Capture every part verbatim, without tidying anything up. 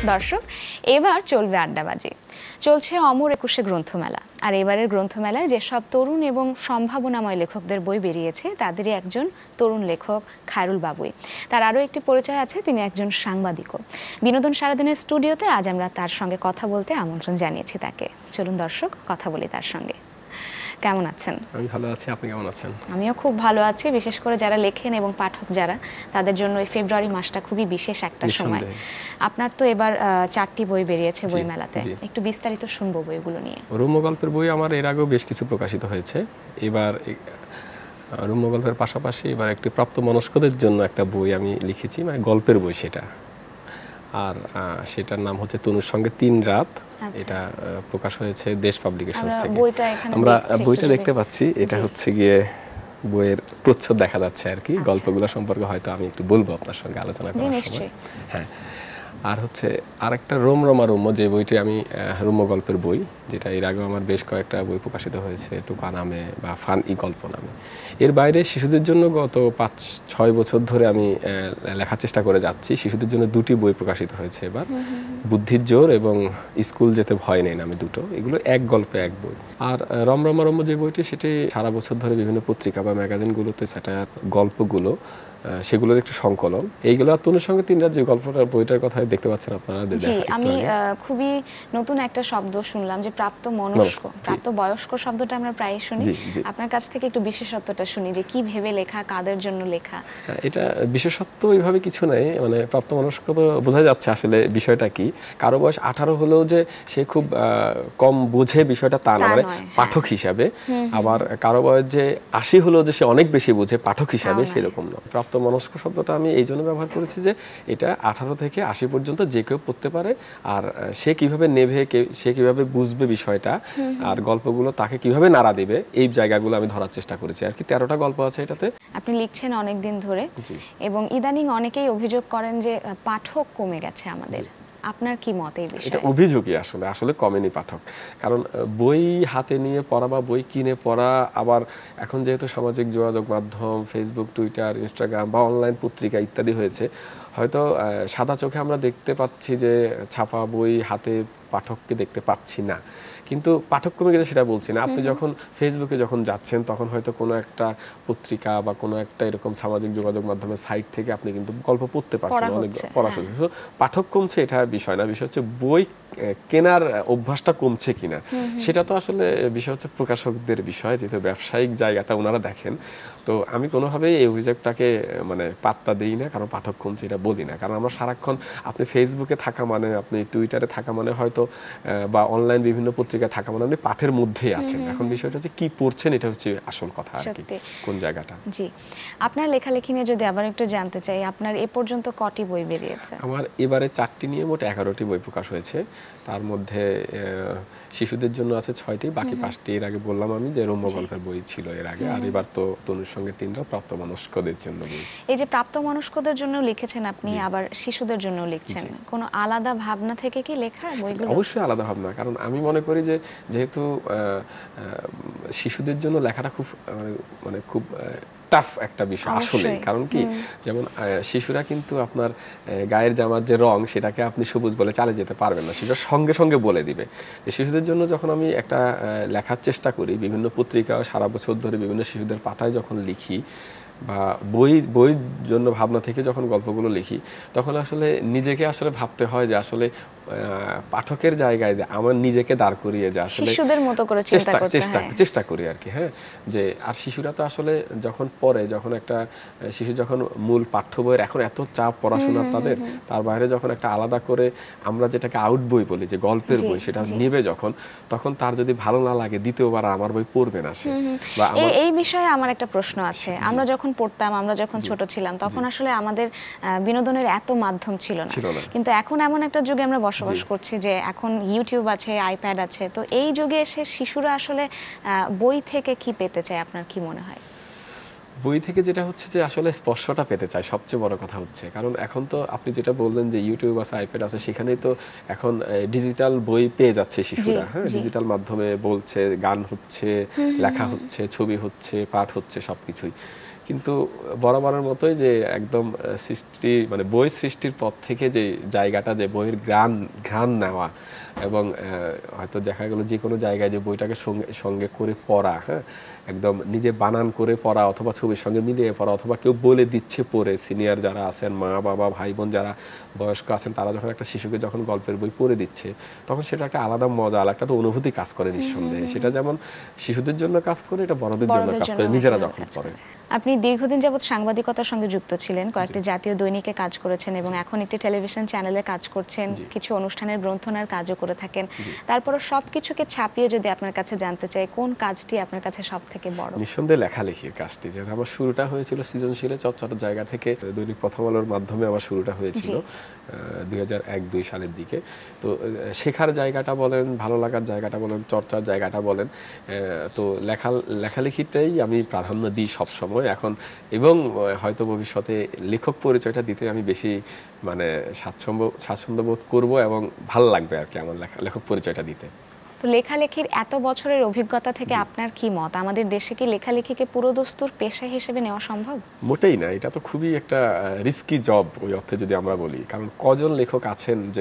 দর্শক, এবার চলবে আড্ডাবাজি। চলছে অমর একুশে গ্রন্থমেলা। আর এবারের গ্রন্থমেলায় যেসব তরুণ এবং সম্ভাবনাময় লেখকদের বই বেরিয়েছে তাদেরই একজন তরুণ লেখক খায়রুল বাবুই। তার আরও একটি পরিচয় আছে, তিনি একজন সাংবাদিকও। বিনোদন সারাদিনের স্টুডিওতে আজ আমরা তার সঙ্গে কথা বলতে আমন্ত্রণ জানিয়েছি তাকে। চলুন দর্শক, কথা বলি তার সঙ্গে। কেমন আছেন? আমি ভালো আছি, আপনি কেমন আছেন? আমিও খুব ভালো আছি। বিশেষ করে যারা লেখেন এবং পাঠক যারা, তাদের জন্য এই ফেব্রুয়ারি মাসটা খুবই বিশেষ একটা সময়। আপনার তো এবার চারটি বই বেরিয়েছে বই মেলাতে, একটু বিস্তারিত শুনবো বইগুলো নিয়ে। রম্য গল্পের বই আমার এর আগেও বেশ কিছু প্রকাশিত হয়েছে। এবার রম্য গল্পের পাশাপাশি এবার একটি প্রাপ্তবয়স্কদের জন্য একটা বই আমি লিখেছি, মানে গল্পের বই সেটা। আর সেটার নাম হচ্ছে তনুর সঙ্গে তিন রাত। এটা প্রকাশ হয়েছে দেশ পাবলিকেশনস থেকে। আমরা বইটা দেখতে পাচ্ছি, এটা হচ্ছে গিয়ে বইয়ের প্রচ্ছদ দেখা যাচ্ছে আর কি। গল্পগুলো সম্পর্কে হয়তো আমি একটু বলবো আপনার সঙ্গে আলোচনা করার সময়। হ্যাঁ, আর হচ্ছে আরেকটা রোম রমা রম্য, যে বইটি আমি রম্য গল্পের বই, যেটা এর আগেও আমার বেশ কয়েকটা বই প্রকাশিত হয়েছে টুকা নামে বা ফান ই গল্প নামে। এর বাইরে শিশুদের জন্য গত পাঁচ ছয় বছর ধরে আমি লেখার চেষ্টা করে যাচ্ছি। শিশুদের জন্য দুটি বই প্রকাশিত হয়েছে এবার, বুদ্ধির জোর এবং স্কুল যেতে ভয় নেই নামে দুটো। এগুলো এক গল্পে এক বই। আর রমরমা রম্য যে বইটি, সেটি সারা বছর ধরে বিভিন্ন পত্রিকা বা ম্যাগাজিনগুলোতে সেটা গল্পগুলো, সেগুলোর একটু সংকলন। এইগুলো আর তনুর সঙ্গে তিন রাত যে গল্পটার বইটার কথা দেখতে পাচ্ছেন আপনারা। জি, আমি খুবই নতুন একটা শব্দ শুনলাম, যে প্রাপ্ত মনস্ক। প্রাপ্ত বয়স্ক শব্দটা আমরা প্রায় শুনি, আপনার কাছ থেকে একটু বিশেষত্বটা শুনি, যে কি ভেবে লেখা, কাদের জন্য লেখা। এটা বিশেষত্ব ওইভাবে কিছু নাই, মানে প্রাপ্ত মনস্ক তো বোঝা যাচ্ছে আসলে বিষয়টা কি। কারো বয়স আঠারো হলেও যে সে খুব কম বোঝে বিষয়টা তা না, মানে পাঠক হিসাবে। আবার কারো বয়স যে আশি হলেও যে সে অনেক বেশি বোঝে পাঠক হিসাবে, সেরকম না। প্রাপ্ত মনস্ক শব্দটা আমি এই জন্য ব্যবহার করেছি যে এটা আঠারো থেকে আশি পর্যন্ত যে কেউ পড়তে পারে। আর সে কিভাবে নেবে, সে কিভাবে বুঝবে বিষয়টা, আর গল্পগুলো তাকে কিভাবে নাড়া দেবে, এই জায়গাগুলো আমি ধরার চেষ্টা করেছি আর কি। তেরোটা গল্প আছে এটাতে। আপনি লিখছেন অনেক দিন ধরে, এবং ইদানিং অনেকেই অভিযোগ করেন যে পাঠক কমে গেছে আমাদের। আপনার কি মত এই বিষয়ে? এটা অভিযোগই আসলে আসলে কমেনি পাঠক। কারণ বই হাতে নিয়ে পড়া বা বই কিনে পড়া, আবার এখন যেহেতু সামাজিক যোগাযোগ মাধ্যম ফেসবুক, টুইটার, ইনস্টাগ্রাম বা অনলাইন পত্রিকা ইত্যাদি হয়েছে, হয়তো সাদা চোখে আমরা দেখতে পাচ্ছি যে ছাপা বই হাতে পাঠককে দেখতে পাচ্ছি না। কিন্তু পাঠক কমে গেছে সেটা বলছি না। আপনি যখন ফেসবুকে যখন যাচ্ছেন, তখন হয়তো কোনো একটা পত্রিকা বা কোনো একটা এরকম সামাজিক যোগাযোগ মাধ্যমের সাইট থেকে আপনি কিন্তু গল্প পড়তে পারছেন, অনেক পড়াশোনা। পাঠক কমছে এটা বিষয় না, বিষয় হচ্ছে বই কেনার অভ্যাসটা কমছে কিনা, সেটা তো আসলে বিষয় হচ্ছে প্রকাশকদের বিষয়, যেহেতু ব্যবসায়িক জায়গাটা ওনারা দেখেন। তো আমি কোনোভাবেই এই অভিযোগটাকে মানে পাত্তা দিই না, কারণ পাঠক কমছে এটা বলি না। কারণ আমরা সারাক্ষণ, আপনি ফেসবুকে থাকা মানে, আপনি টুইটারে থাকা মানে হয়তো, বা অনলাইন বিভিন্ন পত্রিকায় থাকা মানে আপনি পাঠের মধ্যেই আছেন। এখন বিষয়টা হচ্ছে কি পড়ছেন, এটা হচ্ছে আসল কথা আর কি, কোন জায়গাটা। জি, আপনার লেখালেখি নিয়ে যদি আবার একটু জানতে চাই, আপনার এ পর্যন্ত কটি বই বেরিয়েছে? আমার এবারে চারটি নিয়ে মোট এগারোটি বই প্রকাশ হয়েছে। তার মধ্যে শিশুদের জন্য আছে ছয়টি, বাকি পাঁচটি এর আগে বললাম আমি যে রম্য গল্পের বই ছিল এর আগে। আর এবার তো তনুর সঙ্গে তিনটা প্রাপ্তবয়স্কদের জন্য বই। এই যে প্রাপ্তবয়স্কদের জন্য লিখেছেন আপনি, আবার শিশুদের জন্য লিখছেন, কোনো আলাদা ভাবনা থেকে কি লেখা বইগুলো? অবশ্যই আলাদা ভাবনা, কারণ আমি মনে করি যে যেহেতু শিশুদের জন্য লেখাটা খুব মানে খুব টাফ একটা বিষয় আসলে। কারণ কি, যেমন শিশুরা কিন্তু আপনার গায়ের জামার যে রং, সেটাকে আপনি সবুজ বলে চালিয়ে যেতে পারবেন না, সেটা সঙ্গে সঙ্গে বলে দিবে। শিশুদের জন্য যখন আমি একটা লেখার চেষ্টা করি, বিভিন্ন পত্রিকা সারা বছর ধরে বিভিন্ন শিশুদের পাতায় যখন লিখি, বা বই বইয়ের জন্য ভাবনা থেকে যখন গল্পগুলো লিখি, তখন আসলে নিজেকে আসলে ভাবতে হয় যে আসলে পাঠকের জায়গায় আমার নিজেকে দাঁড় করিয়ে যে আসলে শিশুদের মতো করে চেষ্টা চেষ্টা চেষ্টা করি আর কি। হ্যাঁ, যে আর শিশুরা তো আসলে যখন পড়ে, যখন একটা শিশু যখন মূল পাঠ্য বইয়ের এখন এত চাপ পড়াশোনা তাদের, তার বাইরে যখন একটা আলাদা করে আমরা যেটাকে আউট বই বলি, যে গল্পের বই, সেটা নেবে যখন, তখন তার যদি ভালো না লাগে দ্বিতীয়বার আমার বই পড়বে না সে। বা এই বিষয়ে আমার একটা প্রশ্ন আছে। আমরা যখন পড়তাম, আমরা যখন ছোট ছিলাম, তখন আসলে আমাদের বিনোদনের এত মাধ্যম ছিল না, কিন্তু এখন এমন একটা যুগে আমরা বসবাস করছি যে এখন ইউটিউব আছে, আইপ্যাড আছে। তো এই যুগে এসে শিশুরা আসলে বই থেকে কি পেতে চায়, আপনার কি মনে হয়? বই থেকে যেটা হচ্ছে যে আসলে স্পর্শটা পেতে চায়, সবচেয়ে বড় কথা হচ্ছে। কারণ এখন তো আপনি যেটা বললেন যে ইউটিউব আছে, আইপ্যাড আছে, সেখানেই তো এখন ডিজিটাল বই পেয়ে যাচ্ছে শিশুরা। হ্যাঁ, ডিজিটাল মাধ্যমে বলছে, গান হচ্ছে, লেখা হচ্ছে, ছবি হচ্ছে, পাঠ হচ্ছে, সবকিছুই। কিন্তু বরাবরের মতোই যে একদম সৃষ্টি মানে বই সৃষ্টির পর থেকে যে জায়গাটা যে বইয়ের গান ঘ্রাণ নেওয়া এবং হয়তো দেখা গেল যে কোনো জায়গায় যে বইটাকে সঙ্গে সঙ্গে করে পড়া, হ্যাঁ, একদম নিজে বানান করে পড়া অথবা ছবির সঙ্গে মিলিয়ে পড়া অথবা কেউ বলে দিচ্ছে পড়ে, সিনিয়র যারা আছেন, মা বাবা ভাই বোন যারা বয়স্ক আছেন, তারা যখন একটা শিশুকে যখন গল্পের বই পড়ে দিচ্ছে তখন সেটা একটা আলাদা মজা, আলাদা একটা অনুভূতি কাজ করে নিঃসন্দেহে। সেটা যেমন শিশুদের জন্য কাজ করে, এটা বড়দের জন্য কাজ করে নিজেরা যখন পড়ে। আপনি দীর্ঘদিন যাবত সাংবাদিকতার সঙ্গে যুক্ত ছিলেন, কয়েকটি জাতীয় দৈনিকে কাজ করেছেন এবং এখন একটি টেলিভিশন চ্যানেলে কাজ করছেন, কিছু অনুষ্ঠানের গ্রন্থনার কাজও করে থাকেন। তারপরে সবকিছুকে ছাপিয়ে যদি আপনার কাছে জানতে চাই কোন কাজটি আপনার কাছে সব থেকে বড়? নিঃসন্দেহে লেখালেখির কাজটি। যেহেতু আমার শুরুটা হয়েছিল সৃজনশীলে চর্চার জায়গা থেকে, দৈনিক প্রথম আলোর মাধ্যমে আমার শুরুটা হয়েছিল দুই হাজার এক দুই সালের দিকে। তো শেখার জায়গাটা বলেন, ভালো লাগার জায়গাটা বলেন, চর্চার জায়গাটা বলেন, তো লেখা লেখালেখিটাই আমি প্রাধান্য দিই সবসময় এখন, এবং হয়তো ভবিষ্যতে লেখক পরিচয়টা দিতে আমি বেশি মানে স্বাচ্ছন্দ্য স্বাচ্ছন্দ্য বোধ করবো এবং ভালো লাগবে আর কি আমার লেখক পরিচয়টা দিতে। তো লেখালেখির এত বছরের অভিজ্ঞতা থেকে আপনার কি মত? আমাদের দেশে কি লেখালেখিকে পুরোদস্তুর পেশা হিসেবে নেওয়া সম্ভব? মোটেই না, এটা তো খুবই একটা রিস্কি জব ওই অর্থে যদি আমরা বলি। কারণ কজন লেখক আছেন যে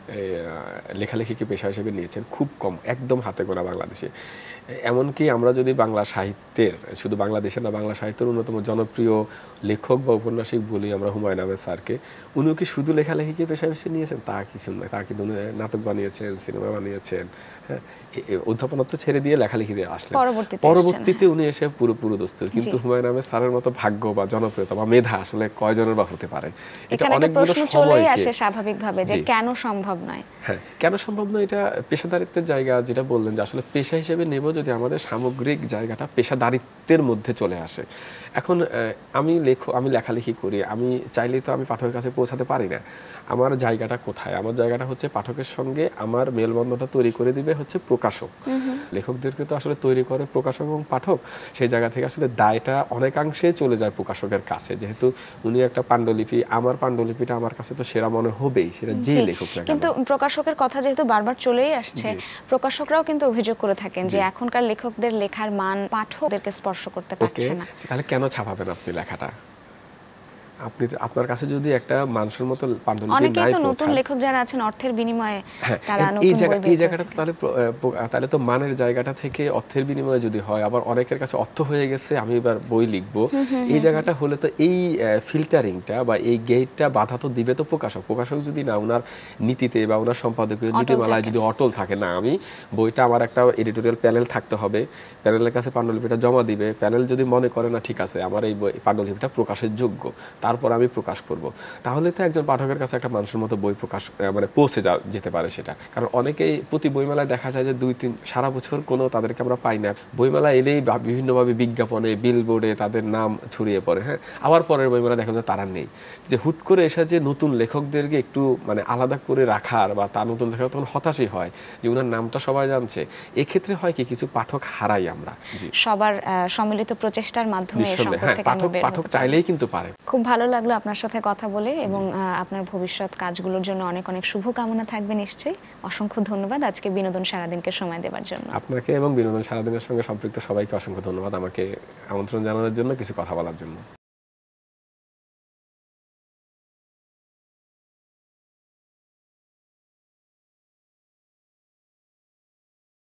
লেখালেখিকে পেশা হিসেবে নিয়েছেন? খুব কম, একদম হাতে গোনা বাংলাদেশে। এমনকি আমরা যদি বাংলা সাহিত্যের, শুধু বাংলাদেশের না, বাংলা সাহিত্যের অন্যতম জনপ্রিয় লেখক বা উপন্যাসিক বলি আমরা হুমায়ুন আহমেদ স্যারকে, উনিও কি শুধু লেখালেখিকে পেশা হিসেবে নিয়েছেন? তা কিছু নয়, তার কিন্তু নাটক বানিয়েছেন, সিনেমা বানিয়েছেন, হ্যাঁ, অধ্যাপনত্ব ছেড়ে দিয়ে লেখালেখি দিয়ে আসলেন। পরবর্তীতে উনি এসে পুরো পুরো দস্তুর। কিন্তু হুমায়ুন আহমেদ স্যারের মতো ভাগ্য বা জনপ্রিয়তা বা মেধা আসলে কয়জনের বা হতে পারে? এটা অনেকগুলো চলেই আসে স্বাভাবিকভাবে যে কেন সম্ভব নয়। হ্যাঁ, কেন সম্ভব নয়? এটা পেশাদারিত্বের জায়গা, যেটা বললেন যে আসলে পেশা হিসেবে নেব যদি আমাদের সামগ্রিক জায়গাটা পেশাদারিত্বের মধ্যে চলে আসে। এখন আমি লেখো আমি লেখালেখি করি, আমি চাইলেই তো আমি পাঠকের কাছে পৌঁছাতে পারি না। আমার জায়গাটা কোথায়? আমার জায়গাটা হচ্ছে পাঠকের সঙ্গে আমার মেলবন্ধনটা তৈরি করে দিবে হচ্ছে প্রকাশক। লেখকদেরকে তো আসলে তৈরি করে প্রকাশক এবং পাঠক। সেই জায়গা থেকে আসলে দায়টা অনেকাংশে চলে যায় প্রকাশকের কাছে, যেহেতু উনি একটা পাণ্ডুলিপি, আমার পাণ্ডুলিপিটা আমার কাছে তো সেরা মনে হবেই, সেটা যে লেখক না। কিন্তু প্রকাশকের কথা যেহেতু বারবার চলেই আসছে, প্রকাশকরাও কিন্তু অভিযোগ করে থাকেন যে এখনকার লেখকদের লেখার মান পাঠকদেরকে স্পর্শ করতে পারছে না। তাহলে কেন ছাপাবেন আপনি লেখাটা? আপনি আপনার কাছে যদি একটা মানুষের মতো পাণ্ডুলিপি নাই, অনেকেই তো নতুন লেখক যারা আছেন অর্থের বিনিময়ে তারা নতুন বই বের করে। এই জায়গাটা তাহলে তাহলে তো মানের জায়গাটা থেকে অর্থের বিনিময়ে যদি হয়, আবার অনেকের কাছে অর্থ হয়ে গেছে আমি এবার বই লিখবো, এই জায়গাটা হলে তো এই ফিল্টারিংটা বা এই গেটটা বাধা তো দিবে তো প্রকাশক। প্রকাশক যদি না ওনার নীতিতে বা ওনার সম্পাদকীয় নীতিমালায় যদি অটল থাকে, না আমি বইটা আমার একটা এডিটোরিয়াল প্যানেল থাকতে হবে, প্যানেলের কাছে পাণ্ডুলিপিটা জমা দিবে, প্যানেল যদি মনে করে না ঠিক আছে আমার এই পাণ্ডুলিপিটা প্রকাশের যোগ্য, তারপর আমি প্রকাশ করব, তাহলে তো একজন পাঠকের কাছে একটা মানুষের মতো বই প্রকাশ মানে পৌঁছে যেতে পারে সেটা। কারণ অনেকেই প্রতি বইমেলায় দেখা যায় যে দুই তিন সারা বছর কোনো তাদেরকে আমরা পাই না, বইমেলা এলেই বিভিন্নভাবে বিজ্ঞাপনে বিলবোর্ডে তাদের নাম ছড়িয়ে পড়ে, হ্যাঁ, আবার পরের বইমেলা দেখা যায় তারা নেই। যে হুট করে এসে যে নতুন লেখকদেরকে একটু মানে আলাদা করে রাখার বা তার নতুন লেখক তখন হতাশই হয় যে ওনার নামটা সবাই জানছে, এক্ষেত্রে হয় কি কিছু পাঠক হারাই আমরা। সবার সম্মিলিত প্রচেষ্টার মাধ্যমে এই সংকট থেকে আমরা বের হতে পারি। পাঠক চাইলেই কিন্তু পারে। খুব ভালো লাগলো আপনার সাথে কথা বলে এবং আপনার ভবিষ্যৎ কাজগুলোর জন্য অনেক অনেক শুভকামনা থাকবে নিশ্চয়ই। অসংখ্য ধন্যবাদ আজকে বিনোদন সারাদিনকে সময় দেওয়ার জন্য। আপনাকে এবং বিনোদন সারাদিনের সঙ্গে সম্পৃক্ত সবাইকে অসংখ্য ধন্যবাদ আমাকে আমন্ত্রণ জানানোর জন্য, কিছু কথা বলার জন্য।